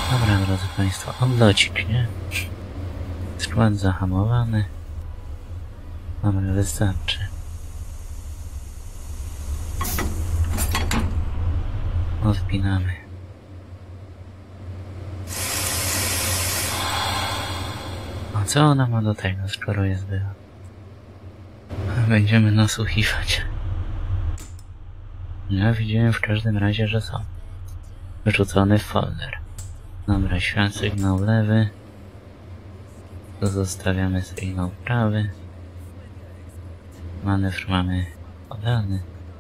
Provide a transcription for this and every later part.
Dobra, drodzy Państwo, odlocik, nie? Skład zahamowany. Dobra, wystarczy. Odpinamy. A co ona ma do tego, skoro jest była? Będziemy nasłuchiwać. Ja widziałem w każdym razie, że są. Wrzucony w folder. Dobra, świat sygnał lewy. Tu zostawiamy sygnał prawy. Manewr mamy podany.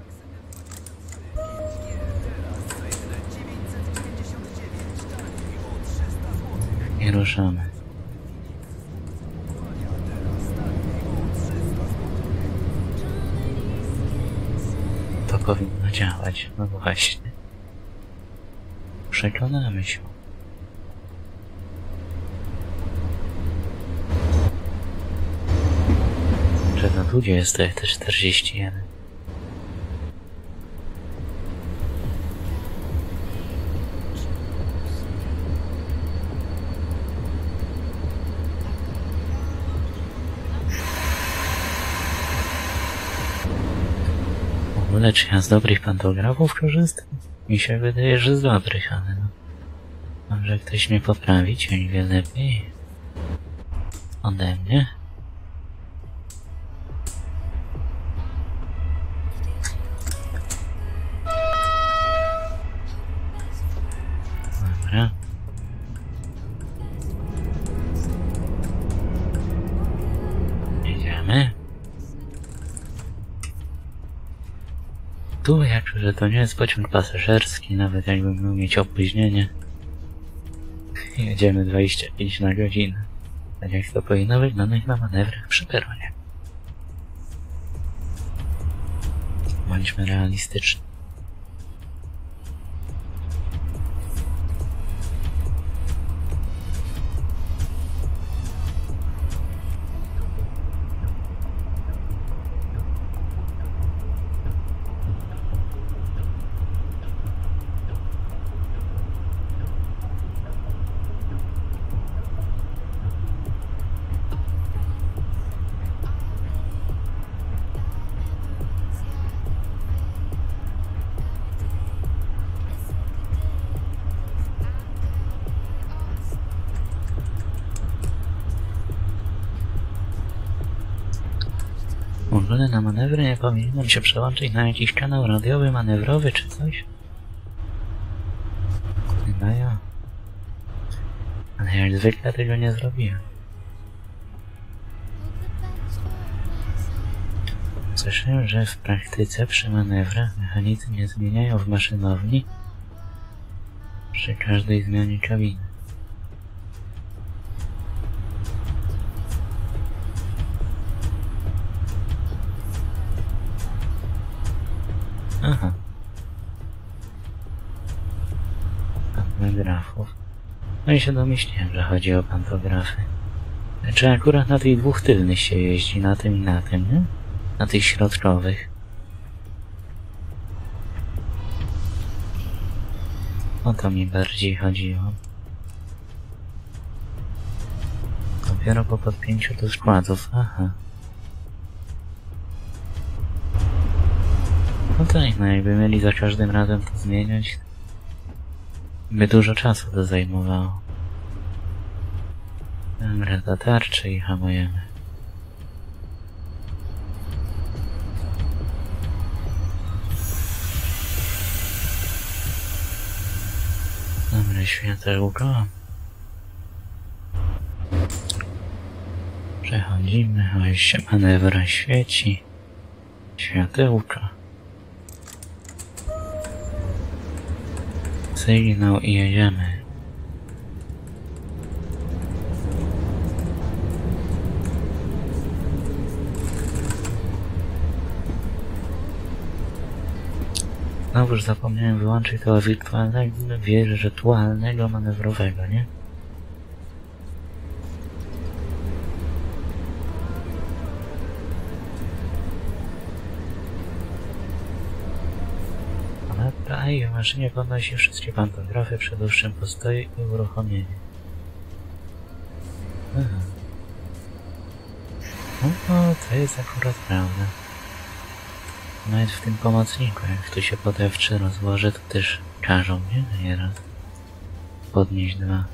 I ruszamy. To powinno działać, no właśnie. Przekonamy się. Że na ludzie jest to T-41. W ogóle czy ja z dobrych pantografów korzystam? Mi się wydaje, że z dobrych, ale no... Może ktoś mnie poprawi, cień wie lepiej ode mnie? Dobra. Jedziemy. Tu jak, że to nie jest pociąg pasażerski, nawet jakbym miał mieć opóźnienie. Jedziemy 25 na godzinę. Tak jak to powinno wyglądać na manewrach przy peronie. Bądźmy realistyczni. W ogóle na manewry nie powinienem się przełączyć na jakiś kanał radiowy, manewrowy czy coś? Chyba ja. Ale jak zwykle tego nie zrobiłem. Słyszałem, że w praktyce przy manewrach mechanicy nie zmieniają w maszynowni przy każdej zmianie kabiny. Aha. Pantografów. No i się domyśliłem, że chodzi o pantografy. Czy akurat na tych dwóch tylnych się jeździ, na tym i na tym, nie? Na tych środkowych. O to mi bardziej chodziło. Dopiero po podpięciu do składów, aha. No tak, no jakby mieli za każdym razem to zmieniać, by dużo czasu to zajmowało. Dobra, do tarczy i hamujemy. Dobre światełko. Przechodzimy, a już się manewra świeci. Światełko. Sygnał i jedziemy. Znowuż zapomniałem wyłączyć tego wirtualnego manewrowego, nie? i w maszynie podnosi wszystkie pantografy przy dłuższym postoju i uruchomieniu. Aha. No, to jest akurat prawda. Nawet w tym pomocniku, jak tu się pod F3 rozłoży, to też każą mnie nieraz podnieść 2.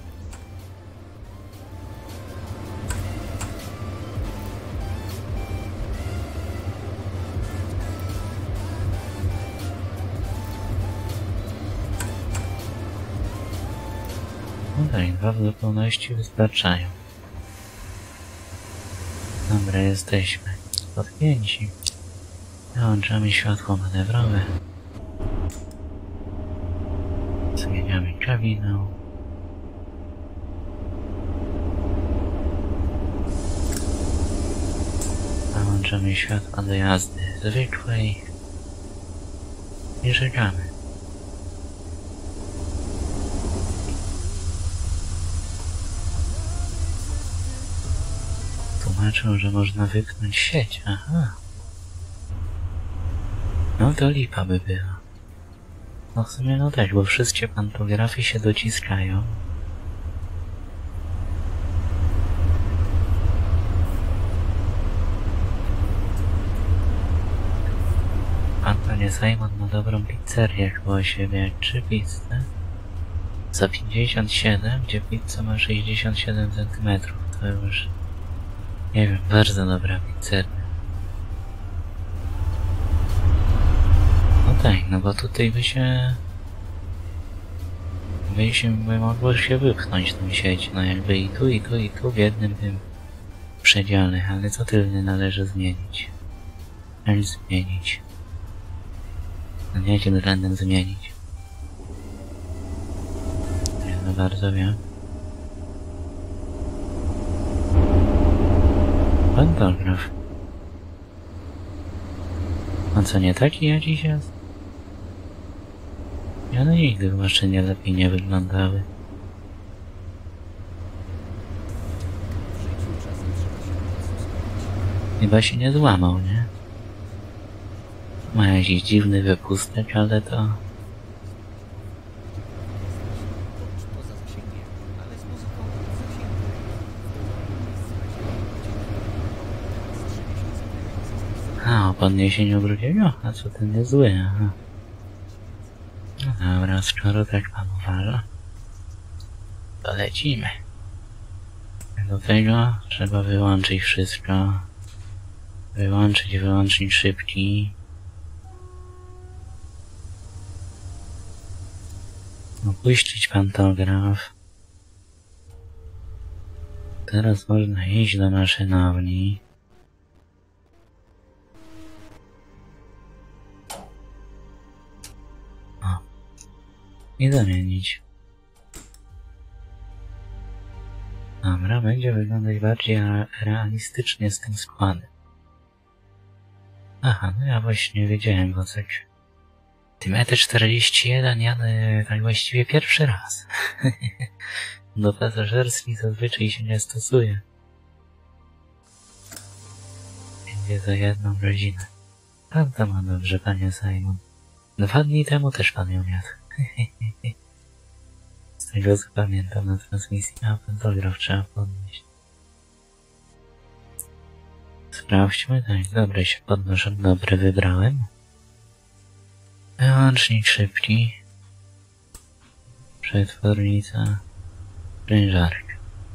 No tak, 2 w zupełności wystarczają. Dobra, jesteśmy podpięci. Wyłączamy światło manewrowe. Zmieniamy kabinę. Wyłączamy światło do jazdy zwykłej. I czekamy. Tłumaczą, że można wypchnąć sieć. Aha. No to lipa by była. No w sumie no tak, bo wszystkie pantografy się dociskają. Pan panie Simon ma dobrą pizzerię koło siebie, jak 3 pizze. Za 57, gdzie pizza ma 67 cm. To już... nie wiem, bardzo dobra pizzeria. No tak, no bo tutaj by mogło się wypchnąć tą sieć, no jakby i tu w jednym tym przedziale, ale co tylny należy zmienić? Jak zmienić? No nie jakim względem zmienić? Nie no bardzo wiem. Pantograf. A co nie taki jakiś jest? Ja no nigdy w maszynie lepiej nie wyglądały. Chyba się nie złamał, nie? Ma jakiś dziwny wypustek, ale to... A, o podniesieniu drugiego? A co ten jest zły, aha. No dobra, skoro tak pan uważa, to lecimy. Do tego trzeba wyłączyć wszystko. Wyłączyć szybki. Opuścić pantograf. Teraz można iść do maszynowni. I zamienić. Dobra, będzie wyglądać bardziej realistycznie z tym składem. Aha, no ja właśnie wiedziałem, bo tak... Tym ET41 jadę tak właściwie pierwszy raz. Do pasażerskich zazwyczaj się nie stosuje. Będzie za 1 godzinę. Pan to ma dobrze, panie Simon. 2 dni temu też pan ją jadł. Z tego co pamiętam na transmisji, a pantograf trzeba podnieść. Sprawdźmy, tak, dobre się podnoszę, dobre wybrałem. Wyłącznik szybki. Przetwornica. Sprężarka.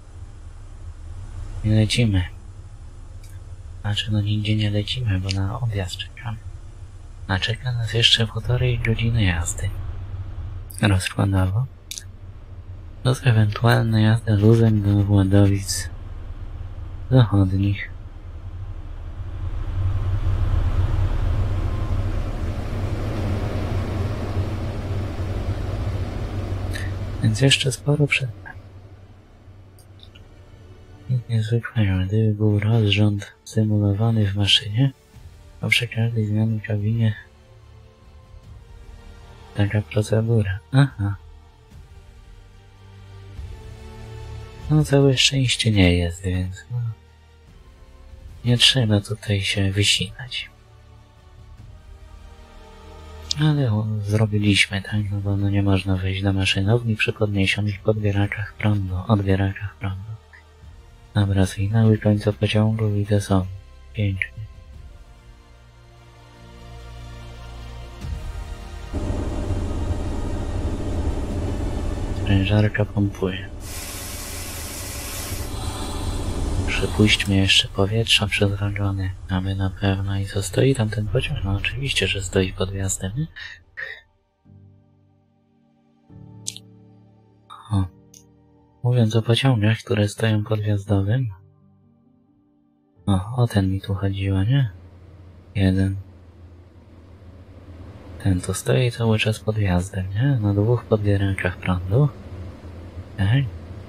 I lecimy. Znaczy no nigdzie nie lecimy, bo na odjazd czekamy. A czeka nas jeszcze 1,5 godziny jazdy. Rozkładowo. Plus ewentualna jazda luzem do Władowic Zachodnich. Więc jeszcze sporo przed nami. Nic niezwykłego, gdyby był rozrząd symulowany w maszynie, to przy każdej zmianie w kabinie taka procedura. Aha. No całe szczęście nie jest, więc no, nie trzeba tutaj się wysinać. Ale zrobiliśmy, tak? No bo no nie można wejść do maszynowni przy podniesionych odbieraczach prądu. Dobra, sygnały końca pociągu widzę są. Pięknie. Sprężarka pompuje. Przepuśćmy jeszcze powietrza przez wagony, aby na pewno. I co, stoi tam ten pociąg? No oczywiście, że stoi pod wjazdem, nie? O. Mówiąc o pociągach, które stoją pod wjazdowym. O ten mi tu chodziło, nie? Jeden. Ten tu stoi cały czas pod wjazdem, nie? Na dwóch podbieraczach prądu. Tak?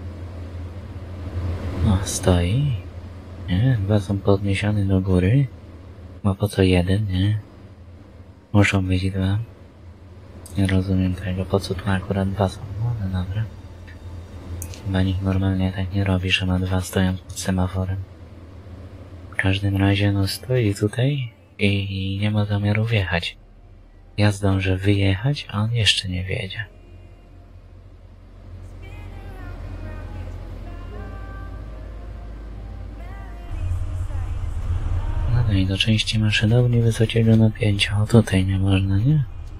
O, stoi. Nie? Dwa są podniesione do góry. Bo po co jeden, nie? Muszą być dwa. Nie rozumiem tego, po co tu akurat dwa są. No, ale dobra. Chyba nikt normalnie tak nie robi, że ma dwa stojąc pod semaforem. W każdym razie, no stoi tutaj i nie ma zamiaru wjechać. Ja zdążę wyjechać, a on jeszcze nie wjedzie. No i do części maszynowni wysokiego napięcia. O, tutaj nie można, nie?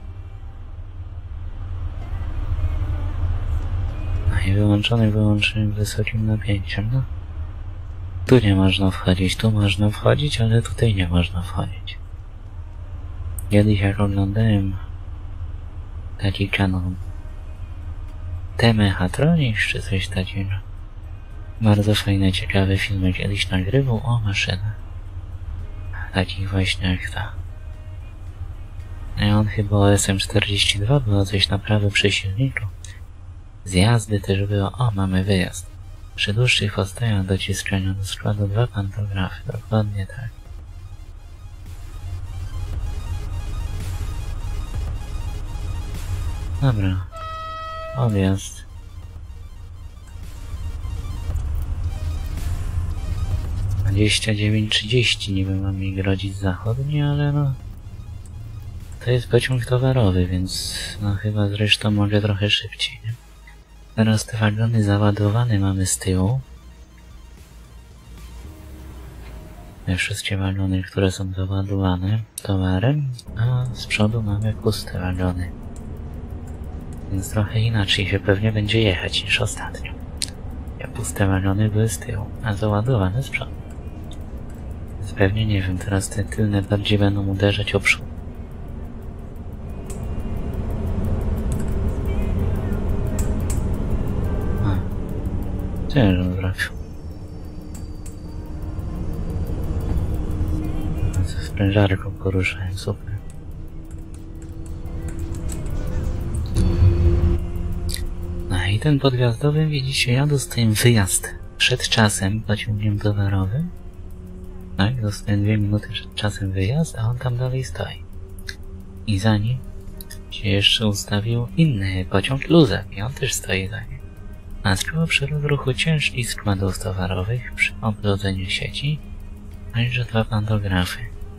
No i wyłączyłem wysokim napięciem, no. Tu nie można wchodzić, tu można wchodzić, ale tutaj nie można wchodzić. Kiedyś jak oglądałem taki kanał Mechatronics czy coś takiego. Bardzo fajny, ciekawy film kiedyś nagrywał o maszynach. Takich właśnie jak ta. I on chyba o SM42 było coś naprawy przy silniku. Z jazdy też było, o mamy wyjazd. Przy dłuższych postojach dociskania do składu 2 pantografy, dokładnie tak. Dobra. Odjazd. Na 29:30 niby mam mi grodzić zachodnie, ale no... To jest pociąg towarowy, więc no chyba zresztą mogę trochę szybciej, nie? Teraz te wagony załadowane mamy z tyłu. Te wszystkie wagony, które są załadowane towarem, a z przodu mamy puste wagony. Więc trochę inaczej się pewnie będzie jechać niż ostatnio. Ja puste wagony były z tyłu, a załadowane z przodu. Więc pewnie nie wiem, teraz te tylne bardziej będą uderzać o przód. Też on zrobił. Z sprężarką poruszałem, super. No i ten podwjazdowy, widzicie, ja dostałem wyjazd przed czasem pociągiem towarowym. Tak, dostałem 2 minuty przed czasem wyjazd, a on tam dalej stoi. I za nim się jeszcze ustawił inny pociąg luzem i on też stoi za nim. Nastąpiło przy rozruchu ciężkich składów towarowych przy oblodzeniu sieci, także 2 pantografy.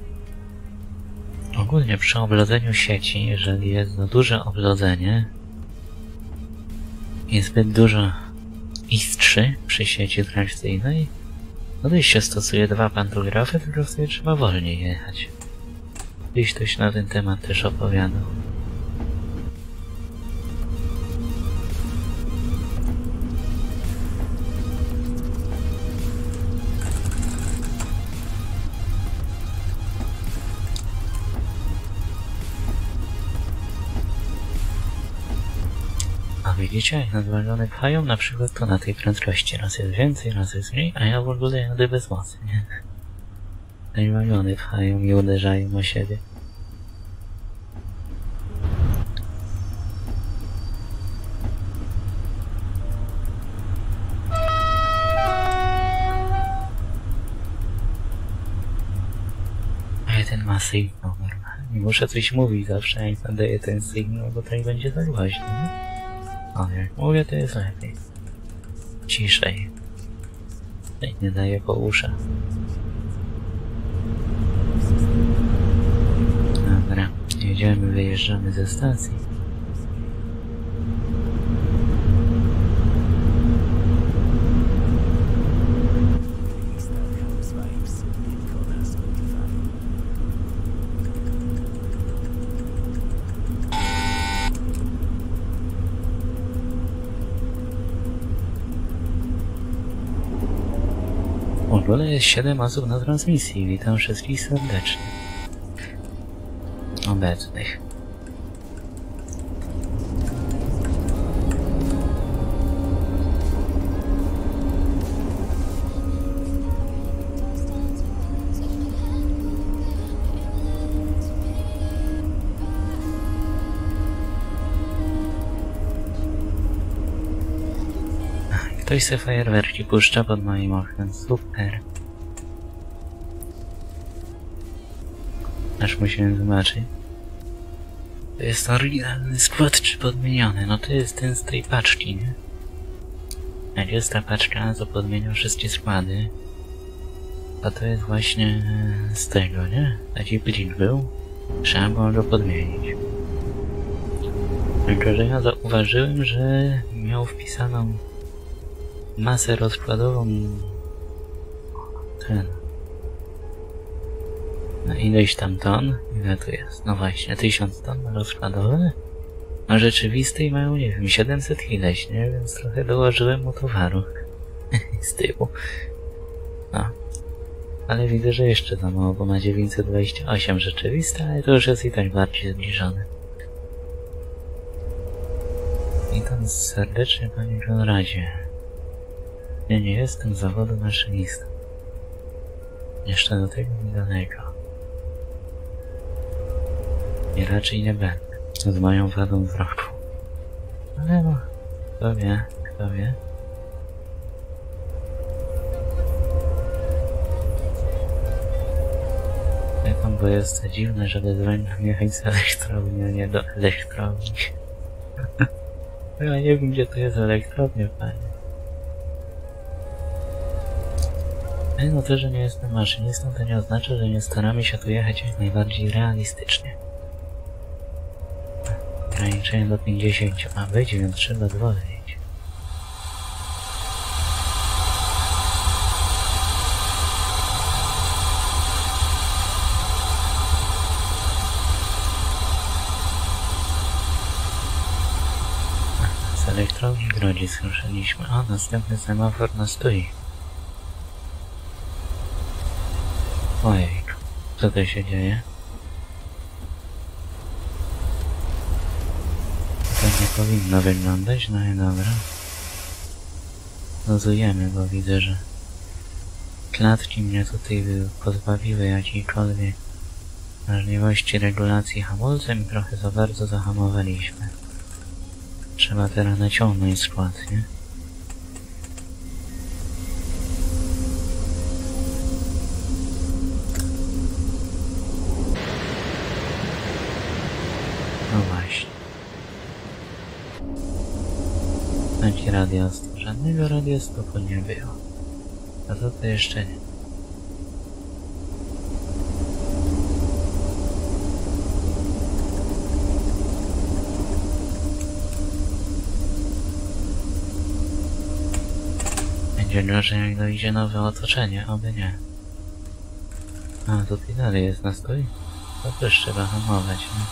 Ogólnie przy oblodzeniu sieci, jeżeli jest duże oblodzenie i zbyt dużo istrzy przy sieci trakcyjnej, no to się stosuje 2 pantografy, tylko wtedy trzeba wolniej jechać. Gdzieś ktoś na ten temat też opowiadał. Widzicie, jak nadwalone pchają, na przykład to na tej prędkości raz jest więcej, raz jest mniej, a ja w ogóle jadę bez mocy, nie? Nadwalone pchają i uderzają o siebie. A ten ma sygnał normalnie. Muszę coś mówić zawsze, jak nadaję ten sygnał, bo tak będzie za głośno, nie? Ale jak mówię, to jest lepiej. Ciszej. Nie daję po uszach. Dobra, jedziemy, wyjeżdżamy ze stacji. W ogóle jest 7 osób na transmisji. Witam wszystkich serdecznie. Obecnych. Ktoś se fajerwerki puszcza pod moim oknem. Super. Aż musiałem zobaczyć. To jest oryginalny skład czy podmieniony? No to jest ten z tej paczki, nie? Jak jest ta paczka, to podmienią wszystkie składy. A to jest właśnie z tego, nie? Taki plik był. Trzeba było go podmienić. Tylko, że ja zauważyłem, że miał wpisaną masę rozkładową na ileś tam ton. Ile tu jest? No właśnie, 1000 ton rozkładowe. A rzeczywistej mają, nie wiem, 700 ileś, nie? Więc trochę dołożyłem mu towaru z tyłu. No. Ale widzę, że jeszcze za mało, bo ma 928 rzeczywiste, ale to już jest i tak bardziej zbliżone. Witam serdecznie, panie Konradzie. Ja nie jestem z zawodu maszynista. Jeszcze do tego mi daleko. I raczej nie będę. Z moją wadą wzroku. Ale no, kto wie, kto wie. Tam, bo jest to dziwne, żeby z węglem jechać z elektrowni, a nie do elektrowni. Ja nie wiem, gdzie to jest elektrownia, panie. No to, że nie jestem maszynistą, to nie oznacza, że nie staramy się tu jechać jak najbardziej realistycznie. Ograniczenie do 50 ma być, więc trzeba zwolnić. Z elektrowni Grodzisk ruszyliśmy. O, następny semafor na stoi. Ojejku, co to się dzieje? To nie powinno wyglądać, no i dobra. Luzujemy, bo widzę, że klatki mnie tutaj pozbawiły jakiejkolwiek możliwości regulacji hamulcem i trochę za bardzo zahamowaliśmy. Trzeba teraz naciągnąć skład, nie? No właśnie. Taki radiostopu. Żadnego radiostopu nie było. A to jeszcze nie. Będzie gorzej, jak dojdzie nowe otoczenie, oby nie. A, tutaj dalej jest nastój? To też trzeba hamować, nie?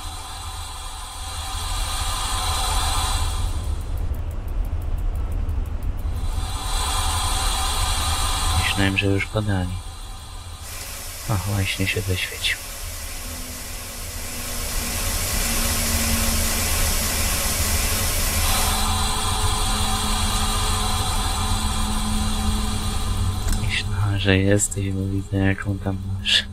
Myślałem, że już podali. O, właśnie się zaświecił. Myślałem, że jesteś, bo widzę, jaką tam masz.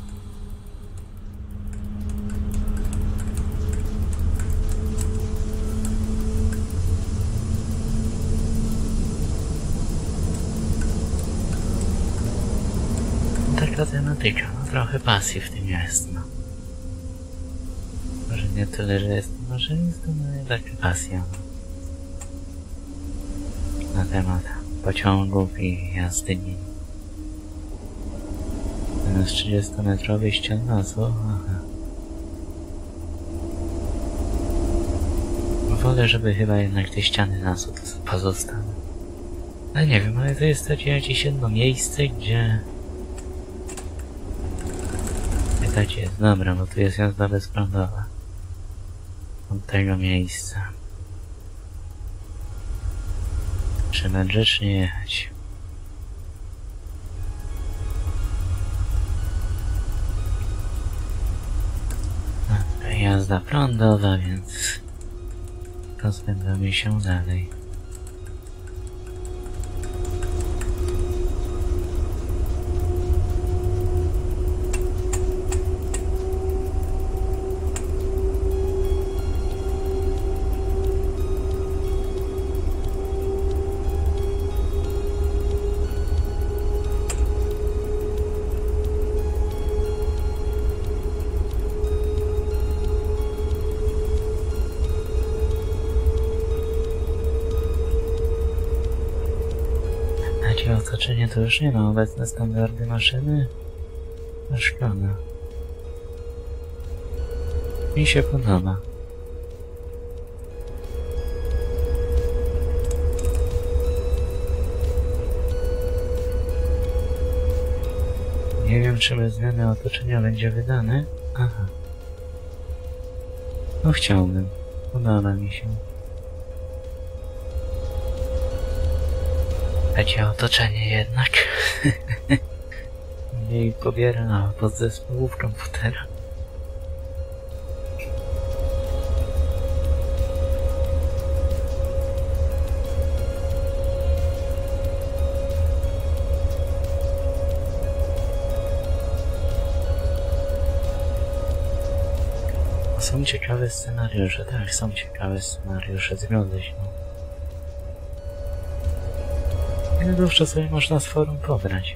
Taka tematyka, no trochę pasji w tym jest, no. Może nie tyle, że jestem maszynistą, ale taka pasja, no. Na temat pociągów i jazdy nimi. Ten jest 30-metrowy ścian lasu, aha. wolę, żeby chyba jednak te ściany nas pozostały. Ale nie wiem, ale to jest jakieś jedno miejsce, gdzie... Pytacie, dobra, bo tu jest jazda bezprądowa. Od tego miejsca. Trzeba grzecznie jechać. Dobra, jazda prądowa, więc rozpędzamy się dalej. Otoczenie to już nie ma obecne standardy maszyny. No szkoda. Mi się podoba. Nie wiem, czy bez zmiany otoczenia będzie wydane. Aha. No chciałbym. Podoba mi się. Będzie otoczenie jednak. Mniej pobiera podzespołów komputera. Są ciekawe scenariusze, tak, są ciekawe scenariusze, zgodzę się. Najnowsze sobie można z forum pobrać.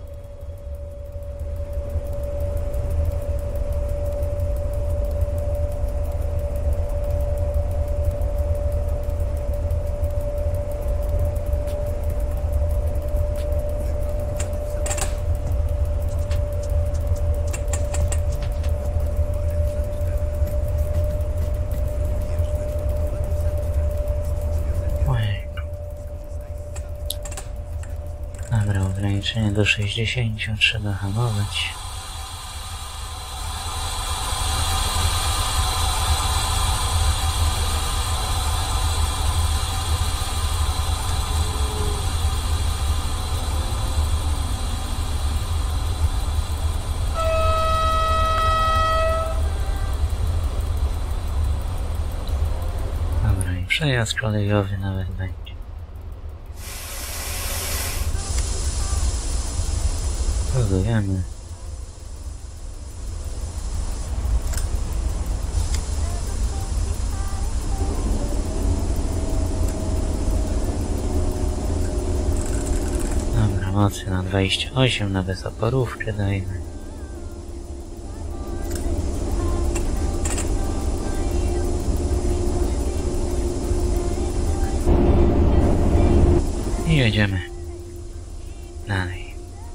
Dobra, ograniczenie do 60 trzeba hamować. Dobra, i przejazd kolejowy nawet będzie. Rozumiem. Dobra, mocy na 28, na bezoporówkę dajmy. I jedziemy dalej.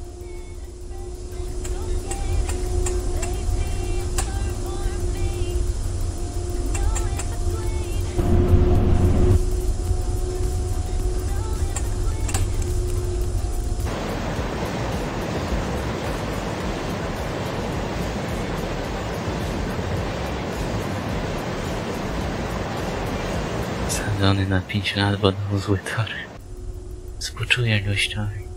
Sadzony na 5 lat, bo dał zły tor. Współczuję gościowi.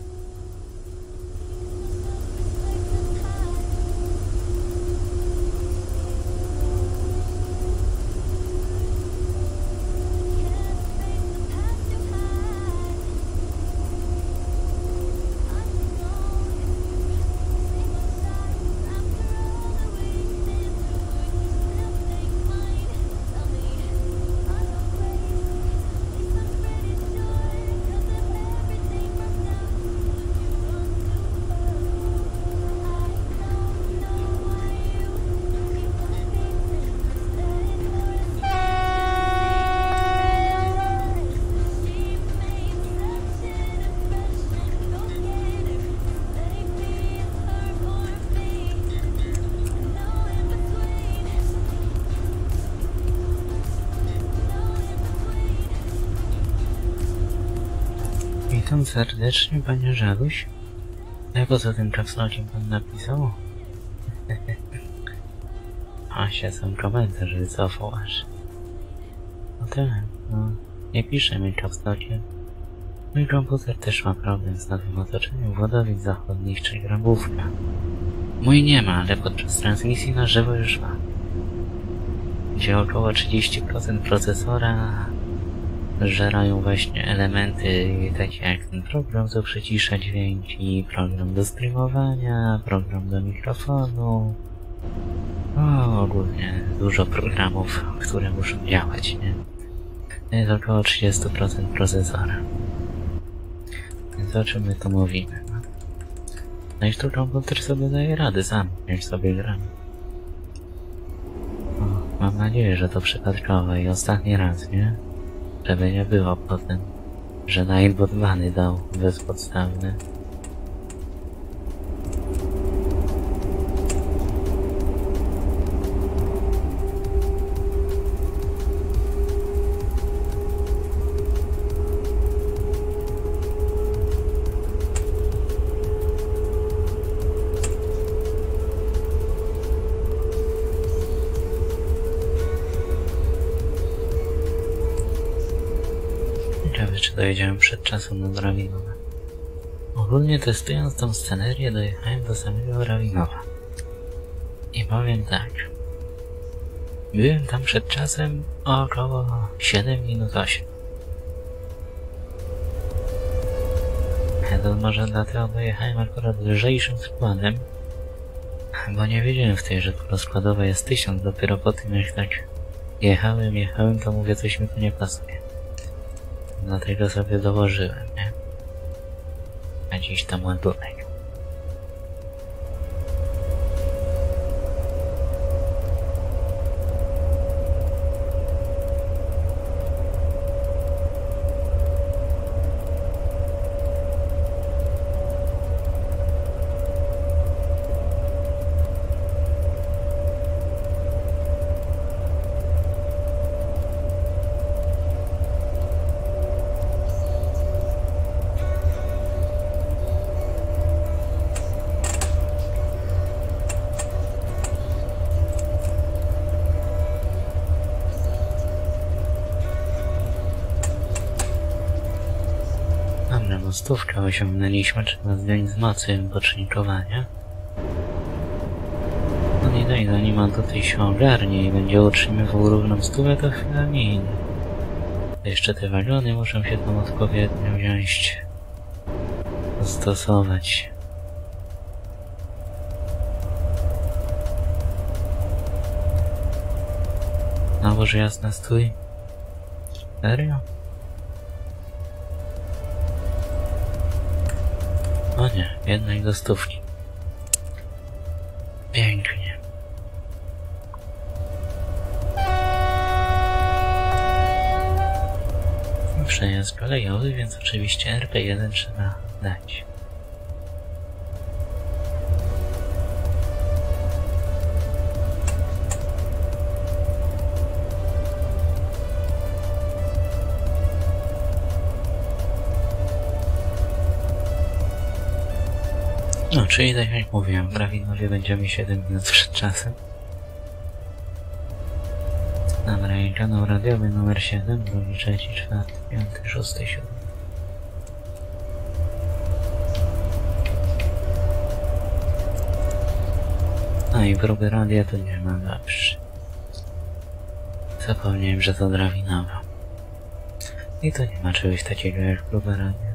Witam serdecznie, panie Żaluś. Jak o tym kapslocie pan napisał? A się sam komentarz wycofał aż. No tak, no. Nie pisze mi kapslocie. Mój komputer też ma problem z nowym otoczeniem Władowic Zachodnich czy Grabówka. Mój nie ma, ale podczas transmisji na żywo już ma. Gdzie około 30% procesora żerają właśnie elementy takie jak ten program, co przycisza dźwięki, program do streamowania, program do mikrofonu. O, ogólnie dużo programów, które muszą działać, nie? To jest około 30% procesora. Więc o czym my to mówimy, no? No i tu komputer sobie daje rady sam, jak sobie gram. O, mam nadzieję, że to przypadkowe i ostatni raz, nie? Żeby nie było potem, że Nightbot bany dał bezpodstawne. Ciekawe, czy dojedziemy przed czasem do Rawinowa. Ogólnie testując tą scenerię dojechałem do samego Rawinowa. I powiem tak. Byłem tam przed czasem o około 7 minut 8. To może dlatego dojechałem akurat lżejszym składem, bo nie wiedziałem wtedy, że rozkładowa jest 1000, dopiero po tym jak tak jechałem, to mówię, coś mi tu nie pasuje. Dlatego sobie dołożyłem, nie? A dziś tam ładunek. Stówkę osiągnęliśmy, trzeba zdjąć z mocy pocznikowania. No i daj, zanim on tutaj się ogarnie i będzie utrzymywał równą stówę, to chwila minie. Jeszcze te wagony muszą się tam odpowiednio wziąć, stosować. No boże jasna, stój. Serio? O nie, jednak do stówki. Pięknie. Przejazd kolejowy, więc oczywiście RP1 trzeba dać. No, czyli tak jak mówiłem, w Rawinowie będziemy 7 minut przed czasem. Dobra, kanał radiowy numer 7, 2, 3, 4, 5, 6, 7. No i próby radia to nie ma, dobrze. Zapomniałem, że to Rawinowa. I to nie ma czegoś takiego jak próba radia.